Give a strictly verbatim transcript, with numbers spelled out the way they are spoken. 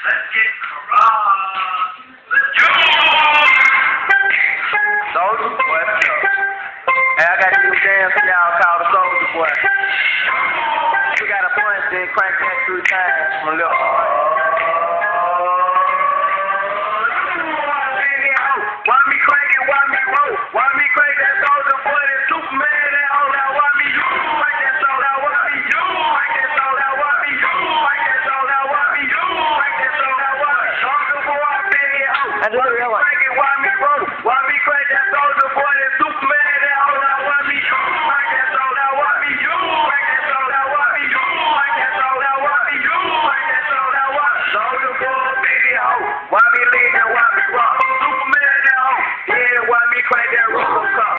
Let's get hurrah. Let's go. Soldier Boy. Hey, I got this new dance for y'all called the Soldier Boy. We got a punch, then crank that three times from a little. Why me crank it? Why me roll? Why me